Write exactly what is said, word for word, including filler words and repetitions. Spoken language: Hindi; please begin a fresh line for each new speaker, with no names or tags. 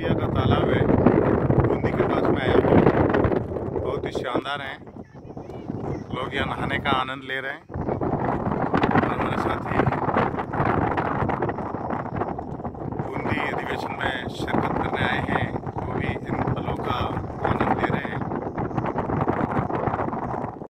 पुलिया का तालाब है, बूंदी के पास में आया हुआ, बहुत ही शानदार है। लोग यहाँ नहाने का आनंद ले रहे हैं।